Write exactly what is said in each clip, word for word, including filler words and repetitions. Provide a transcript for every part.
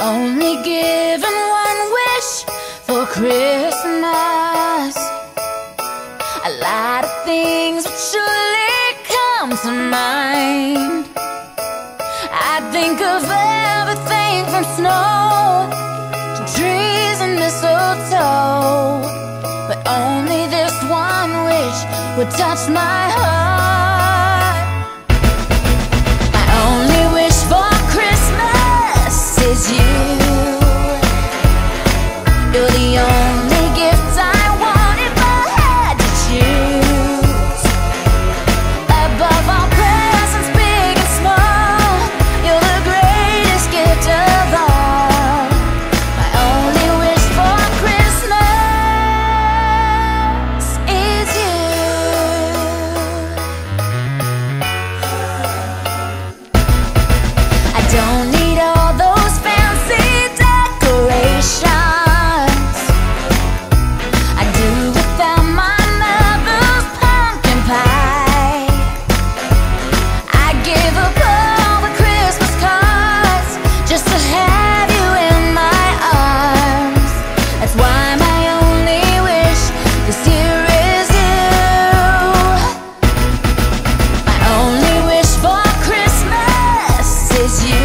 only given one wish for Christmas. A lot of things would surely come to mind. I think of everything from snow to trees and mistletoe, but only this one wish would touch my heart. My only wish for Christmas is you. You're the only gift I want if I had to choose. Above all presents, big and small, you're the greatest gift of all. My only wish for Christmas is you. I don't need all those fancy decorations. I do without my mother's pumpkin pie. I give up all the Christmas cards just to have you in my arms. That's why my only wish this year is you. My only wish for Christmas is you.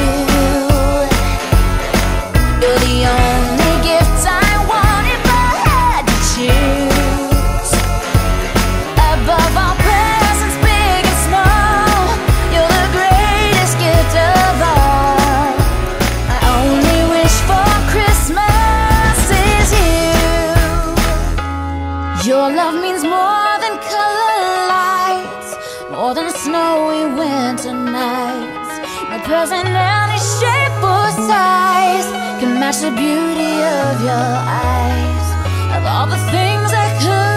You're the only gift I want if I had to choose. Above all presents, big and small, you're the greatest gift of all. My only wish for Christmas is you. Your love means more than color lights, more than snowy winter nights. No present any shape or size can match the beauty of your eyes. Of all the things I could